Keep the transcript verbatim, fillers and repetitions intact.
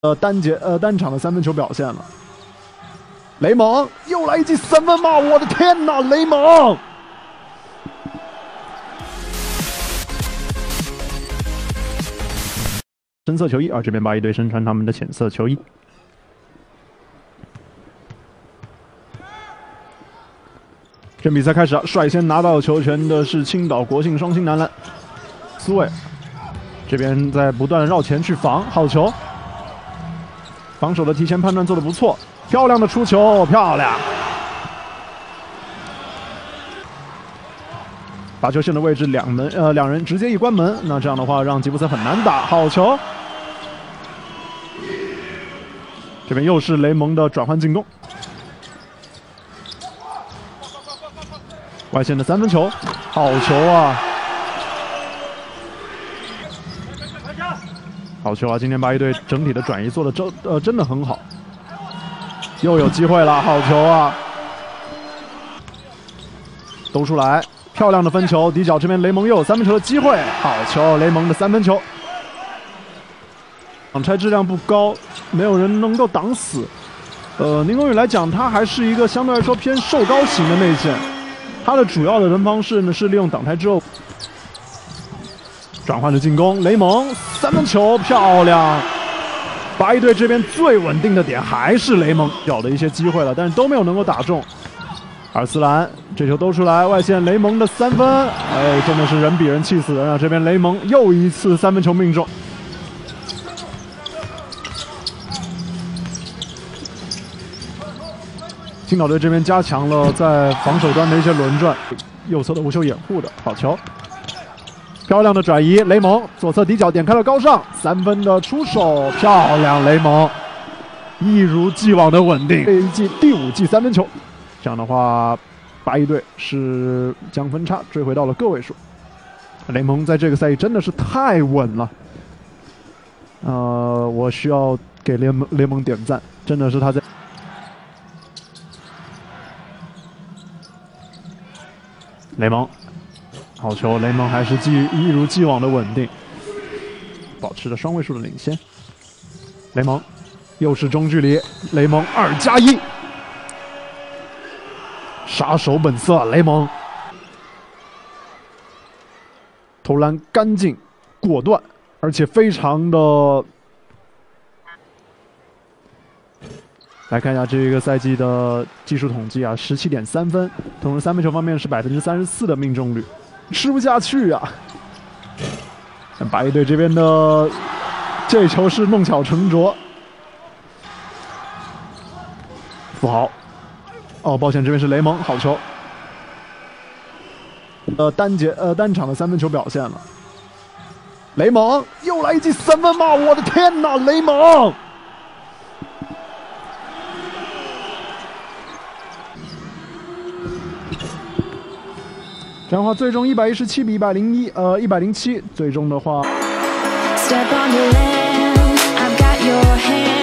呃单节呃单场的三分球表现了。雷蒙又来一记三分吗？我的天哪，雷蒙！深色球衣，而这边八一队身穿他们的浅色球衣。这比赛开始啊，率先拿到球权的是青岛国信双星男篮，苏伟这边在不断绕前去防，好球，防守的提前判断做得不错，漂亮的出球，漂亮。罚球线的位置两门呃两人直接一关门，那这样的话让吉布森很难打，好球。这边又是雷蒙的转换进攻，外线的三分球，好球啊！好球啊！今天八一队整体的转移做的真呃真的很好，又有机会了，好球啊！兜出来，漂亮的分球，底角这边雷蒙又有三分球的机会，好球！雷蒙的三分球。挡拆质量不高，没有人能够挡死。呃，宁宫羽来讲，他还是一个相对来说偏瘦高型的内线，他的主要的人方式呢是利用挡拆之后转换的进攻。雷蒙三分球漂亮，八一队这边最稳定的点还是雷蒙，有的一些机会了，但是都没有能够打中。尔斯兰这球兜出来，外线雷蒙的三分，哎，真的是人比人气死人啊！这边雷蒙又一次三分球命中。青岛队这边加强了在防守端的一些轮转，右侧的无球掩护的好球，漂亮的转移，雷蒙左侧底角点开了高上，三分的出手，漂亮，雷蒙一如既往的稳定，这一季第五记三分球，这样的话，八一队是将分差追回到了个位数。雷蒙在这个赛季真的是太稳了，呃，我需要给联盟联盟点赞，真的是他在。雷蒙，好球！雷蒙还是既一如既往的稳定，保持着双位数的领先。雷蒙又是中距离，雷蒙二加一，杀手本色，雷蒙投篮干净、果断，而且非常的。来看一下这个赛季的技术统计啊，十七点三分，同时三分球方面是百分之三十四的命中率，吃不下去啊！八一队这边的这球是弄巧成拙，富豪，哦，抱歉，这边是雷蒙，好球。呃，单节呃单场的三分球表现了，雷蒙又来一记三分吗？我的天哪，雷蒙！这样的话，最终一百一十七比一百零一，呃，一百零七，最终的话。Step on the land, I've got your hand.